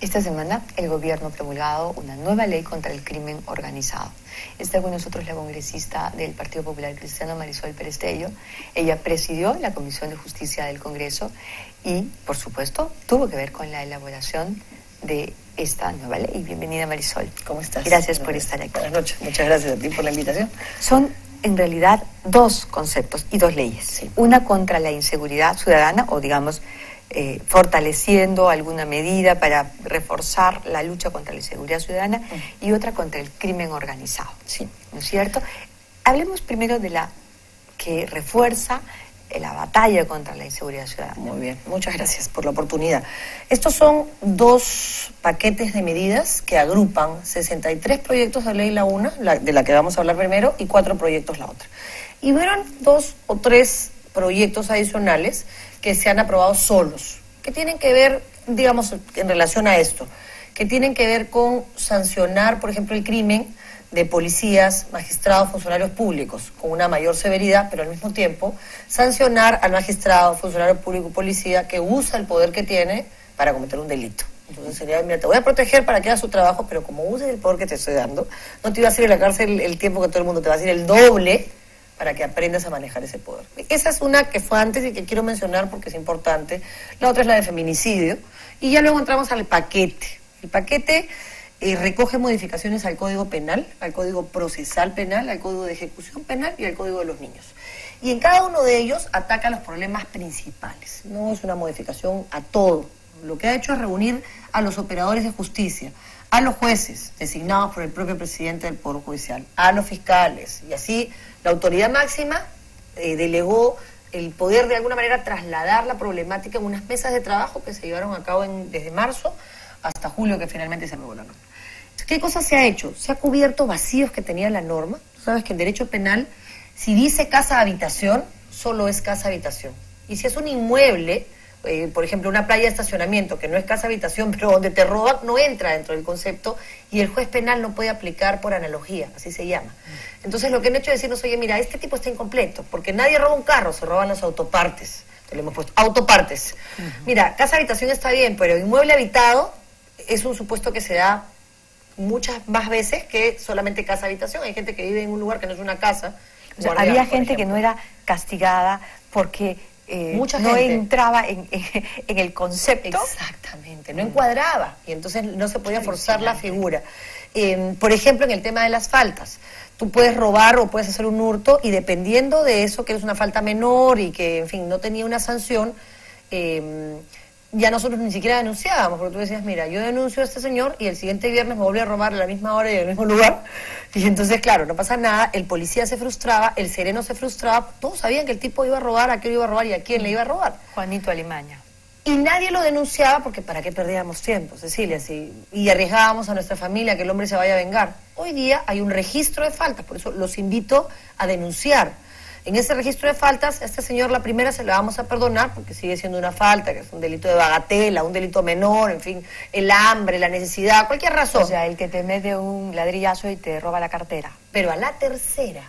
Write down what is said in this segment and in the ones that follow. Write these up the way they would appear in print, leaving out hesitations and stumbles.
Esta semana el gobierno ha promulgado una nueva ley contra el crimen organizado. Está con nosotros la congresista del Partido Popular Cristiano, Marisol Perestello. Ella presidió la Comisión de Justicia del Congreso y, por supuesto, tuvo que ver con la elaboración de esta nueva ley. Bienvenida, Marisol. ¿Cómo estás? Gracias por estar aquí. Buenas noches. Muchas gracias a ti por la invitación. Son, en realidad, dos conceptos y dos leyes. Sí. Una contra la inseguridad ciudadana, o digamos, fortaleciendo alguna medida para reforzar la lucha contra la inseguridad ciudadana, y otra contra el crimen organizado. Sí. ¿No es cierto? Hablemos primero de la que refuerza la batalla contra la inseguridad ciudadana. Muy bien, muchas gracias por la oportunidad. Estos son dos paquetes de medidas que agrupan 63 proyectos de ley la una, de la que vamos a hablar primero, y 4 proyectos la otra. Y hubieron 2 o 3 proyectos adicionales que se han aprobado solos, que tienen que ver, digamos, en relación a esto, que tienen que ver con sancionar, por ejemplo, el crimen de policías, magistrados, funcionarios públicos, con una mayor severidad, pero al mismo tiempo sancionar al magistrado, funcionario público, policía, que usa el poder que tiene para cometer un delito. Entonces sería, mira, te voy a proteger para que hagas su trabajo, pero como uses el poder que te estoy dando, no te iba a hacer en la cárcel el tiempo que todo el mundo te va a hacer, el doble, para que aprendas a manejar ese poder. Esa es una que fue antes y que quiero mencionar porque es importante. La otra es la de feminicidio. Y ya luego entramos al paquete. El paquete recoge modificaciones al Código Penal, al Código Procesal Penal, al Código de Ejecución Penal y al Código de los Niños. Y en cada uno de ellos ataca los problemas principales. No es una modificación a todo. Lo que ha hecho es reunir a los operadores de justicia, a los jueces designados por el propio presidente del Poder Judicial, a los fiscales, y así la autoridad máxima delegó el poder de alguna manera trasladar la problemática en unas mesas de trabajo que se llevaron a cabo desde marzo hasta julio, que finalmente se aprobó la norma. ¿Qué cosa se ha hecho? Se ha cubierto vacíos que tenía la norma. Tú sabes que en derecho penal, si dice casa-habitación, solo es casa-habitación. Y si es un inmueble, por ejemplo, una playa de estacionamiento, que no es casa-habitación, pero donde te roban, no entra dentro del concepto, y el juez penal no puede aplicar por analogía, así se llama. Entonces lo que han hecho es decirnos, oye, mira, este tipo está incompleto, porque nadie roba un carro, se roban los autopartes. Entonces le hemos puesto autopartes. Mira, casa-habitación está bien, pero inmueble habitado es un supuesto que se da muchas más veces que solamente casa-habitación. Hay gente que vive en un lugar que no es una casa. O sea, había gente que no era castigada porque mucha no gente entraba en el concepto. Exactamente, no encuadraba y entonces no se podía forzar la figura. Por ejemplo, en el tema de las faltas, tú puedes robar o puedes hacer un hurto y dependiendo de eso, que es una falta menor y que, en fin, no tenía una sanción, ya nosotros ni siquiera denunciábamos, porque tú decías, mira, yo denuncio a este señor y el siguiente viernes me vuelve a robar a la misma hora y en el mismo lugar, y entonces, claro, no pasa nada, el policía se frustraba, el sereno se frustraba, todos sabían que el tipo iba a robar, a qué lo iba a robar y a quién le iba a robar. Juanito Alimaña. Y nadie lo denunciaba porque ¿para qué perdíamos tiempo, Cecilia? Y arriesgábamos a nuestra familia que el hombre se vaya a vengar. Hoy día hay un registro de faltas, por eso los invito a denunciar. En ese registro de faltas, a este señor la primera se la vamos a perdonar porque sigue siendo una falta, que es un delito de bagatela, un delito menor, en fin, el hambre, la necesidad, cualquier razón. O sea, el que te mete un ladrillazo y te roba la cartera. Pero a la tercera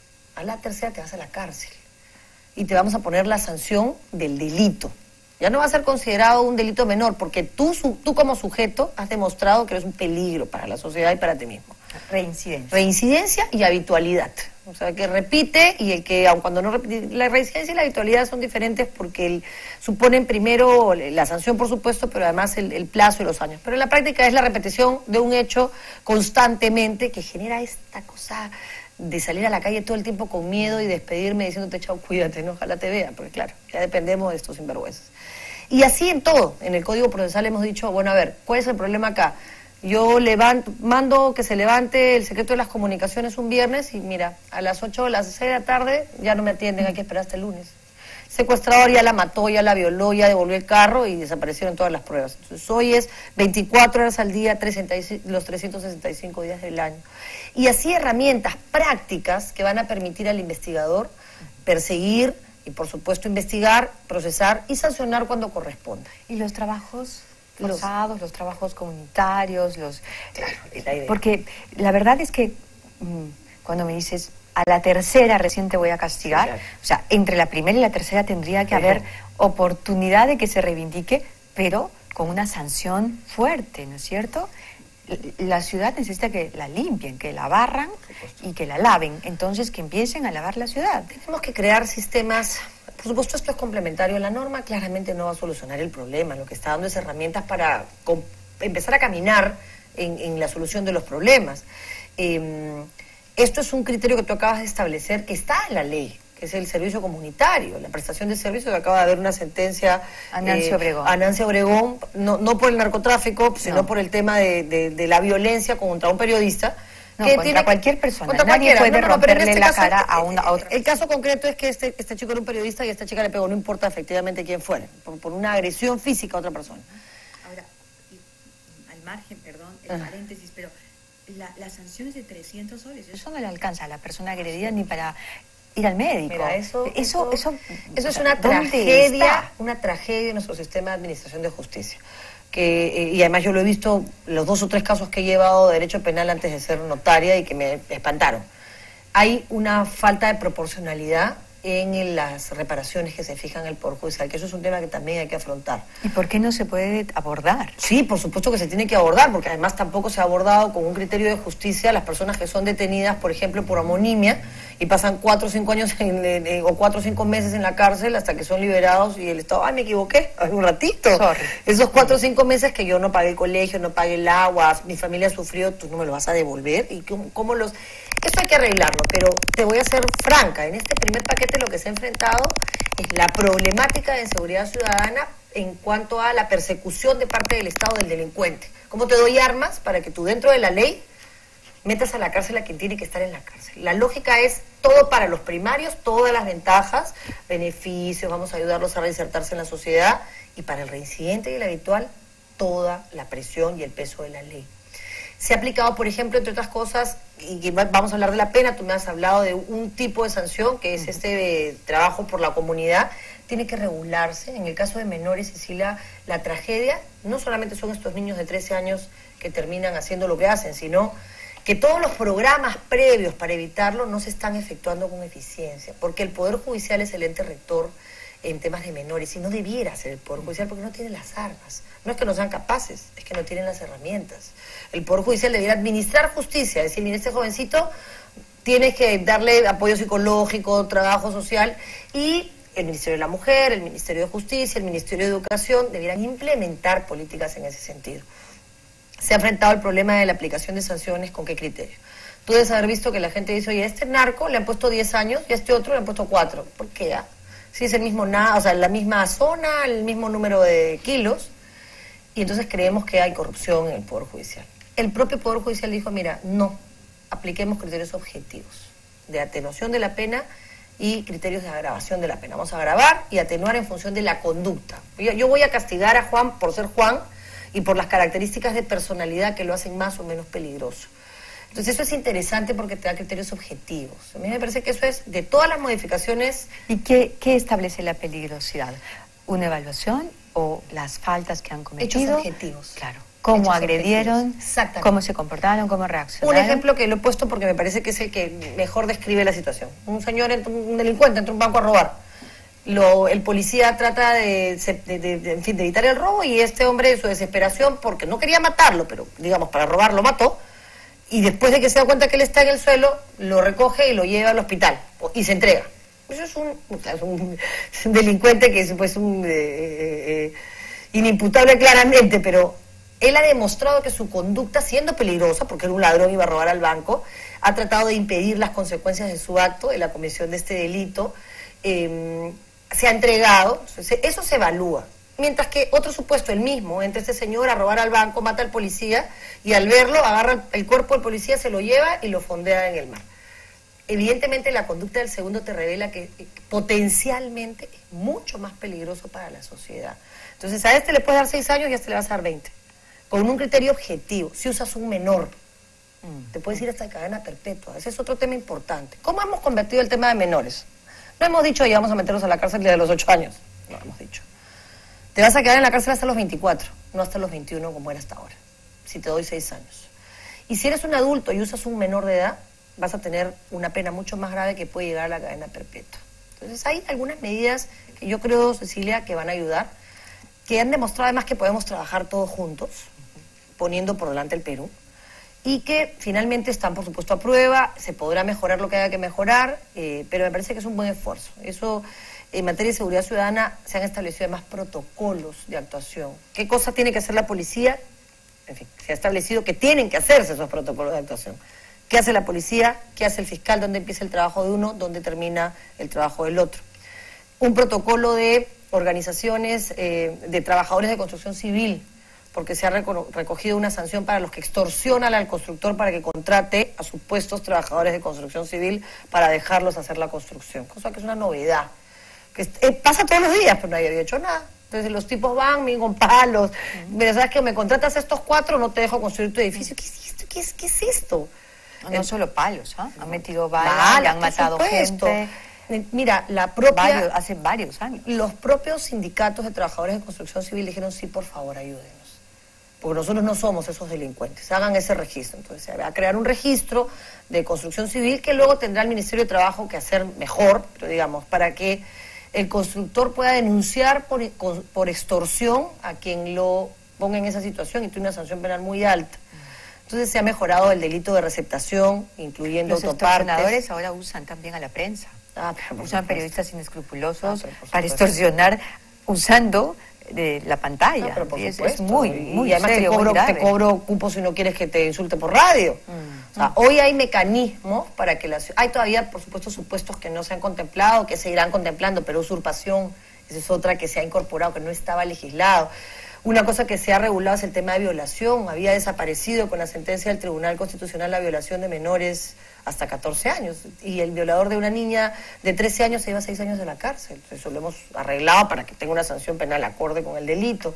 te vas a la cárcel y te vamos a poner la sanción del delito. Ya no va a ser considerado un delito menor porque tú como sujeto has demostrado que eres un peligro para la sociedad y para ti mismo. Reincidencia. Reincidencia y habitualidad. O sea, que repite y el que, aun cuando no repite, la reincidencia y la habitualidad son diferentes porque suponen primero la sanción, por supuesto, pero además el plazo y los años. Pero en la práctica es la repetición de un hecho constantemente que genera esta cosa de salir a la calle todo el tiempo con miedo y despedirme diciéndote chao, cuídate, no, ojalá te vea, porque claro, ya dependemos de estos sinvergüenzas. Y así en todo, en el Código Procesal hemos dicho, bueno, a ver, ¿cuál es el problema acá? Yo mando que se levante el secreto de las comunicaciones un viernes y mira, a las 8 o las 6 de la tarde ya no me atienden, hay que esperar hasta el lunes. Secuestrador ya la mató, ya la violó, ya devolvió el carro y desaparecieron todas las pruebas. Entonces hoy es 24 horas al día, los 365 días del año. Y así herramientas prácticas que van a permitir al investigador perseguir y por supuesto investigar, procesar y sancionar cuando corresponda. ¿Y los trabajos forzados, los trabajos comunitarios, Claro, porque la verdad es que cuando me dices a la tercera recién te voy a castigar, sí, claro. O sea, entre la primera y la tercera tendría que haber oportunidad de que se reivindique, pero con una sanción fuerte, ¿no es cierto? La ciudad necesita que la limpien, que la barran y que la laven. Entonces, que empiecen a lavar la ciudad. Tenemos que crear sistemas. Por supuesto, esto es complementario. La norma claramente no va a solucionar el problema. Lo que está dando es herramientas para empezar a caminar en la solución de los problemas. Esto es un criterio que tú acabas de establecer, que está en la ley, que es el servicio comunitario, la prestación de servicios, que acaba de haber una sentencia a Nancy Obregón. A Nancy Obregón, no por el narcotráfico, sino por el tema de la violencia contra un periodista. No, que contra cualquier persona, nadie puede romperle la cara a otra. El caso concreto es que este chico era un periodista y esta chica le pegó, no importa efectivamente quién fuera, por una agresión física a otra persona. Ahora, al margen, perdón, el paréntesis, pero la sanción es de 300 soles, eso no le alcanza a la persona agredida ni para ir al médico. Mira, eso es una tragedia en nuestro sistema de administración de justicia. Y además yo lo he visto, los 2 o 3 casos que he llevado de derecho penal antes de ser notaria y que me espantaron. Hay una falta de proporcionalidad en las reparaciones que se fijan en el Poder Judicial, que eso es un tema que también hay que afrontar. ¿Y por qué no se puede abordar? Sí, por supuesto que se tiene que abordar, porque además tampoco se ha abordado con un criterio de justicia las personas que son detenidas, por ejemplo, por amonimia, y pasan 4 o 5 años o 4 o 5 meses en la cárcel hasta que son liberados y el Estado, me equivoqué, un ratito. Sorry. Esos 4 o 5 meses que yo no pagué el colegio, no pagué el agua, mi familia sufrió, tú no me lo vas a devolver. ¿Y cómo los...? Eso hay que arreglarlo, pero te voy a ser franca, en este primer paquete lo que se ha enfrentado es la problemática de inseguridad ciudadana en cuanto a la persecución de parte del Estado del delincuente. ¿Cómo te doy armas para que tú dentro de la ley metas a la cárcel a quien tiene que estar en la cárcel? La lógica es todo para los primarios, todas las ventajas, beneficios, vamos a ayudarlos a reinsertarse en la sociedad, y para el reincidente y el habitual, toda la presión y el peso de la ley. Se ha aplicado, por ejemplo, entre otras cosas, y vamos a hablar de la pena, tú me has hablado de un tipo de sanción, que es este trabajo por la comunidad, tiene que regularse. En el caso de menores, Cecilia, la tragedia no solamente son estos niños de 13 años que terminan haciendo lo que hacen, sino que todos los programas previos para evitarlo no se están efectuando con eficiencia, porque el Poder Judicial es el ente rector en temas de menores, y no debiera ser el Poder Judicial porque no tiene las armas. No es que no sean capaces, es que no tienen las herramientas. El Poder Judicial debiera administrar justicia, decir, mire, este jovencito tiene que darle apoyo psicológico, trabajo social, y el Ministerio de la Mujer, el Ministerio de Justicia, el Ministerio de Educación debieran implementar políticas en ese sentido. Se ha enfrentado el problema de la aplicación de sanciones, ¿con qué criterio? Tú debes haber visto que la gente dice, oye, a este narco le han puesto 10 años y a este otro le han puesto 4. ¿Por qué? Si es el mismo la misma zona, el mismo número de kilos, y entonces creemos que hay corrupción en el Poder Judicial. El propio Poder Judicial dijo, mira, no, apliquemos criterios objetivos de atenuación de la pena y criterios de agravación de la pena. Vamos a agravar y atenuar en función de la conducta. Yo voy a castigar a Juan por ser Juan y por las características de personalidad que lo hacen más o menos peligroso. Entonces eso es interesante porque te da criterios objetivos. A mí me parece que eso es de todas las modificaciones. ¿Y qué establece la peligrosidad? ¿Una evaluación o las faltas que han cometido? Hechos objetivos. Claro. ¿Cómo agredieron? Exactamente. ¿Cómo se comportaron? ¿Cómo reaccionaron? Un ejemplo que lo he puesto porque me parece que es el que mejor describe la situación. Un delincuente entra a un banco a robar. El policía trata de evitar el robo, y este hombre, en su desesperación, porque no quería matarlo, pero digamos para robar lo mató, y después de que se da cuenta que él está en el suelo, lo recoge y lo lleva al hospital y se entrega. Eso es un delincuente que es pues inimputable claramente, pero él ha demostrado que su conducta, siendo peligrosa, porque era un ladrón y iba a robar al banco, ha tratado de impedir las consecuencias de su acto, de la comisión de este delito, se ha entregado, eso se evalúa. Mientras que otro supuesto, el mismo, entra este señor a robar al banco, mata al policía, y al verlo agarra el cuerpo del policía, se lo lleva y lo fondea en el mar. Evidentemente la conducta del segundo te revela que potencialmente es mucho más peligroso para la sociedad. Entonces a este le puedes dar 6 años y a este le vas a dar 20. Con un criterio objetivo. Si usas un menor, te puedes ir hasta cadena perpetua. Ese es otro tema importante. ¿Cómo hemos convertido el tema de menores? No hemos dicho, ya vamos a meterlos a la cárcel desde los 8 años. No hemos dicho. Te vas a quedar en la cárcel hasta los 24, no hasta los 21 como era hasta ahora, si te doy 6 años. Y si eres un adulto y usas un menor de edad, vas a tener una pena mucho más grave que puede llegar a la cadena perpetua. Entonces hay algunas medidas que yo creo, Cecilia, que van a ayudar. que han demostrado además que podemos trabajar todos juntos, poniendo por delante el Perú, y que finalmente están, por supuesto, a prueba. Se podrá mejorar lo que haya que mejorar, pero me parece que es un buen esfuerzo. Eso, en materia de seguridad ciudadana, se han establecido además protocolos de actuación. ¿Qué cosa tiene que hacer la policía? En fin, se ha establecido que tienen que hacerse esos protocolos de actuación. ¿Qué hace la policía? ¿Qué hace el fiscal? ¿Dónde empieza el trabajo de uno? ¿Dónde termina el trabajo del otro? Un protocolo de organizaciones de trabajadores de construcción civil, porque se ha recogido una sanción para los que extorsionan al constructor para que contrate a supuestos trabajadores de construcción civil para dejarlos hacer la construcción, cosa que es una novedad, que pasa todos los días, pero nadie había hecho nada. Entonces los tipos van, me con palos, mira, ¿sabes qué? Me contratas a estos 4, no te dejo construir tu edificio. ¿Qué es esto? ¿Qué es esto? No solo palos, ¿ah? Han metido balas, han matado gente. Mira, hace varios años. Los propios sindicatos de trabajadores de construcción civil dijeron, sí, por favor, ayúdenos. Porque nosotros no somos esos delincuentes, hagan ese registro. Entonces se va a crear un registro de construcción civil que luego tendrá el Ministerio de Trabajo que hacer mejor, pero digamos, para que el constructor pueda denunciar por extorsión a quien lo ponga en esa situación y tiene una sanción penal muy alta. Entonces se ha mejorado el delito de receptación, incluyendo autopartes. Los extorsionadores ahora usan también a la prensa. Usan periodistas inescrupulosos para extorsionar usando de la pantalla. Pero por supuesto. Es muy y además serio, te cobro cupo si no quieres que te insulte por radio. O sea, hoy hay mecanismos para que hay todavía, por supuesto, supuestos que no se han contemplado, que se irán contemplando, pero usurpación, esa es otra que se ha incorporado, que no estaba legislado. Una cosa que se ha regulado es el tema de violación. Había desaparecido con la sentencia del Tribunal Constitucional la violación de menores hasta 14 años. Y el violador de una niña de 13 años se lleva 6 años de la cárcel. Eso lo hemos arreglado para que tenga una sanción penal acorde con el delito.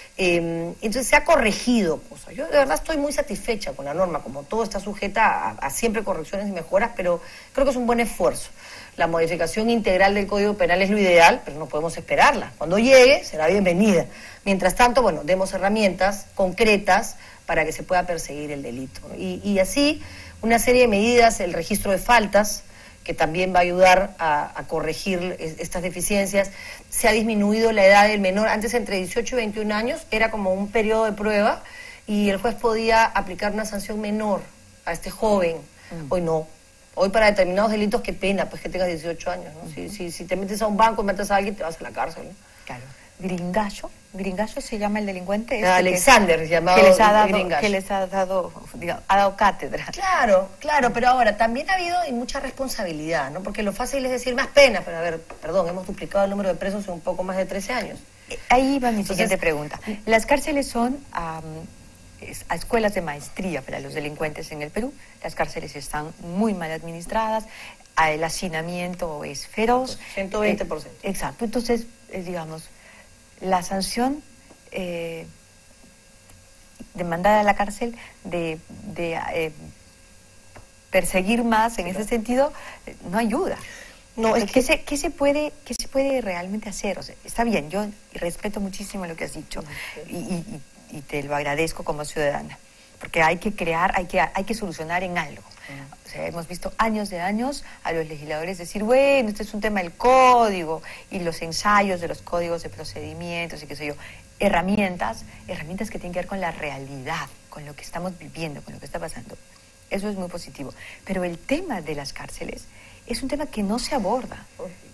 Entonces se ha corregido cosas. Yo de verdad estoy muy satisfecha con la norma, como todo está sujeta a siempre correcciones y mejoras, pero creo que es un buen esfuerzo. La modificación integral del Código Penal es lo ideal, pero no podemos esperarla. Cuando llegue, será bienvenida. Mientras tanto, bueno, demos herramientas concretas para que se pueda perseguir el delito, ¿no? Y así, una serie de medidas, el registro de faltas, que también va a ayudar a corregir estas deficiencias. Se ha disminuido la edad del menor. Antes, entre 18 y 21 años, era como un periodo de prueba y el juez podía aplicar una sanción menor a este joven. Hoy no. Hoy para determinados delitos, qué pena, pues que tengas 18 años, ¿no? Si te metes a un banco y matas a alguien, te vas a la cárcel, ¿no? Claro. Gringallo se llama el delincuente. Alexander, llamado Gringallo. Que les ha dado, digamos, ha dado cátedra. Claro, pero ahora también ha habido mucha responsabilidad, ¿no? Porque lo fácil es decir más pena, pero a ver, perdón, hemos duplicado el número de presos en un poco más de 13 años. Ahí va mi siguiente pregunta. Las cárceles son a escuelas de maestría para los delincuentes en el Perú. Las cárceles están muy mal administradas, el hacinamiento es feroz. 120%. Exacto, entonces, digamos, la sanción de mandar a la cárcel, de perseguir más en ese sentido, no ayuda. No, es ¿Qué se puede realmente hacer? O sea, está bien, yo respeto muchísimo lo que has dicho y te lo agradezco como ciudadana, porque hay que crear, hay que solucionar en algo. O sea, hemos visto años de años a los legisladores decir, bueno, este es un tema del código y los ensayos de los códigos de procedimientos y qué sé yo, herramientas que tienen que ver con la realidad, con lo que estamos viviendo, con lo que está pasando. Eso es muy positivo. Pero el tema de las cárceles es un tema que no se aborda.